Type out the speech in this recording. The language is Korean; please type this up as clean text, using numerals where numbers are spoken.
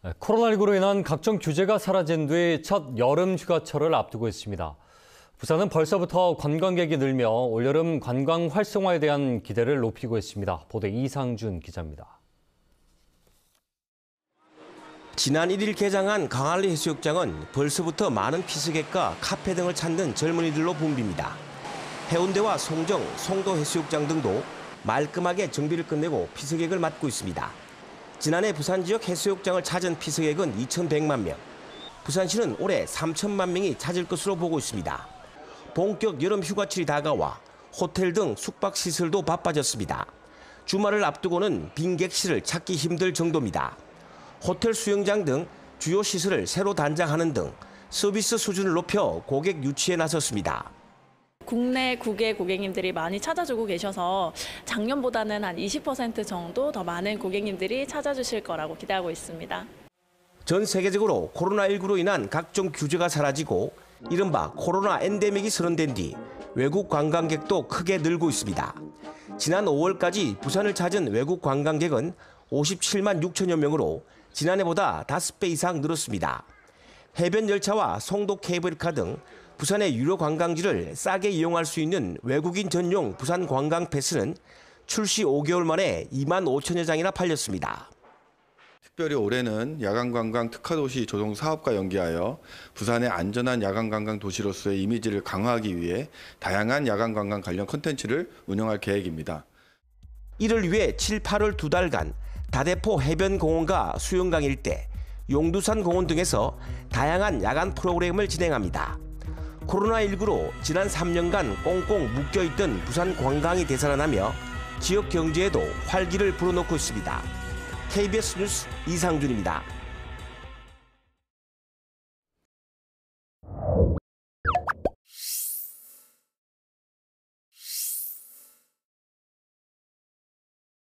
코로나19로 인한 각종 규제가 사라진 뒤 첫 여름 휴가철을 앞두고 있습니다. 부산은 벌써부터 관광객이 늘며 올여름 관광 활성화에 대한 기대를 높이고 있습니다. 보도 이상준 기자입니다. 지난 1일 개장한 강안리 해수욕장은 벌써부터 많은 피서객과 카페 등을 찾는 젊은이들로 붐빕니다. 해운대와 송정, 송도 해수욕장 등도 말끔하게 정비를 끝내고 피서객을 맞고 있습니다. 지난해 부산 지역 해수욕장을 찾은 피서객은 2,100만 명. 부산시는 올해 3천만 명이 찾을 것으로 보고 있습니다. 본격 여름 휴가철이 다가와 호텔 등 숙박시설도 바빠졌습니다. 주말을 앞두고는 빈 객실을 찾기 힘들 정도입니다. 호텔 수영장 등 주요 시설을 새로 단장하는 등 서비스 수준을 높여 고객 유치에 나섰습니다. 국내 국외 고객님들이 많이 찾아주고 계셔서 작년보다는 한 20% 정도 더 많은 고객님들이 찾아주실 거라고 기대하고 있습니다. 전 세계적으로 코로나19로 인한 각종 규제가 사라지고 이른바 코로나 엔데믹이 선언된 뒤 외국 관광객도 크게 늘고 있습니다. 지난 5월까지 부산을 찾은 외국 관광객은 57만 6천여 명으로 지난해보다 5배 이상 늘었습니다. 해변 열차와 송도 케이블카 등 부산의 유료 관광지를 싸게 이용할 수 있는 외국인 전용 부산 관광 패스는 출시 5개월 만에 2만 5천여 장이나 팔렸습니다. 특별히 올해는 야간관광 특화도시 조성 사업과 연계하여 부산의 안전한 야간관광 도시로서의 이미지를 강화하기 위해 다양한 야간관광 관련 콘텐츠를 운영할 계획입니다. 이를 위해 7, 8월 2달간 다대포 해변공원과 수영강 일대, 용두산 공원 등에서 다양한 야간 프로그램을 진행합니다. 코로나19로 지난 3년간 꽁꽁 묶여있던 부산 관광이 되살아나며 지역 경제에도 활기를 불어넣고 있습니다. KBS 뉴스 이상준입니다.